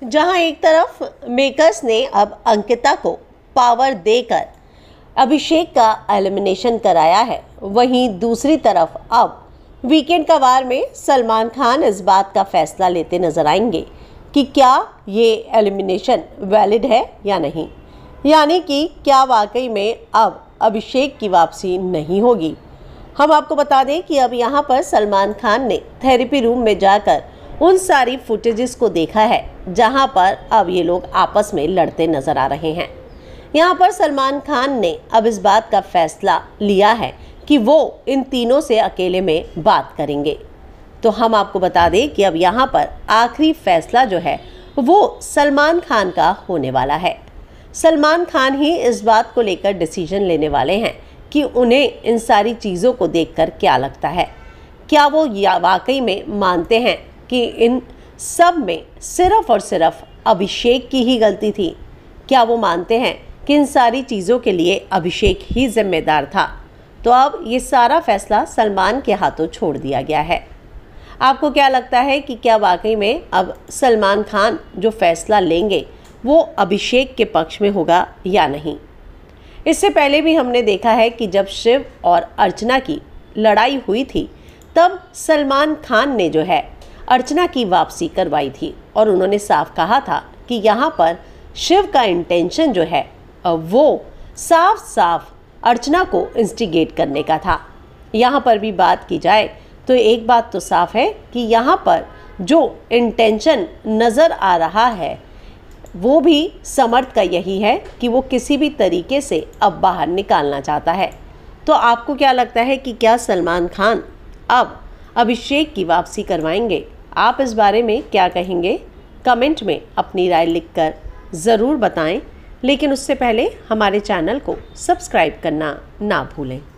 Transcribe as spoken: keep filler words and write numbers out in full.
जहां एक तरफ मेकर्स ने अब अंकिता को पावर देकर अभिषेक का एलिमिनेशन कराया है, वहीं दूसरी तरफ अब वीकेंड का वार में सलमान खान इस बात का फैसला लेते नजर आएंगे कि क्या ये एलिमिनेशन वैलिड है या नहीं, यानी कि क्या वाकई में अब अभिषेक की वापसी नहीं होगी। हम आपको बता दें कि अब यहाँ पर सलमान खान ने थेरेपी रूम में जाकर उन सारी फुटेजेस को देखा है जहाँ पर अब ये लोग आपस में लड़ते नजर आ रहे हैं। यहाँ पर सलमान खान ने अब इस बात का फैसला लिया है कि वो इन तीनों से अकेले में बात करेंगे। तो हम आपको बता दें कि अब यहाँ पर आखिरी फैसला जो है वो सलमान खान का होने वाला है। सलमान खान ही इस बात को लेकर डिसीजन लेने वाले हैं कि उन्हें इन सारी चीज़ों को देखकर क्या लगता है। क्या वो या वाकई में मानते हैं कि इन सब में सिर्फ और सिर्फ अभिषेक की ही गलती थी? क्या वो मानते हैं कि इन सारी चीज़ों के लिए अभिषेक ही जिम्मेदार था? तो अब ये सारा फैसला सलमान के हाथों छोड़ दिया गया है। आपको क्या लगता है कि क्या वाकई में अब सलमान खान जो फैसला लेंगे वो अभिषेक के पक्ष में होगा या नहीं? इससे पहले भी हमने देखा है कि जब शिव और अर्चना की लड़ाई हुई थी तब सलमान खान ने जो है अर्चना की वापसी करवाई थी और उन्होंने साफ कहा था कि यहाँ पर शिव का इंटेंशन जो है वो साफ साफ अर्चना को इंस्टिगेट करने का था। यहाँ पर भी बात की जाए तो एक बात तो साफ है कि यहाँ पर जो इंटेंशन नज़र आ रहा है वो भी समर्थ का यही है कि वो किसी भी तरीके से अब बाहर निकालना चाहता है। तो आपको क्या लगता है कि क्या सलमान खान अब अभिषेक की वापसी करवाएंगे? आप इस बारे में क्या कहेंगे? कमेंट में अपनी राय लिखकर ज़रूर बताएं, लेकिन उससे पहले हमारे चैनल को सब्सक्राइब करना ना भूलें।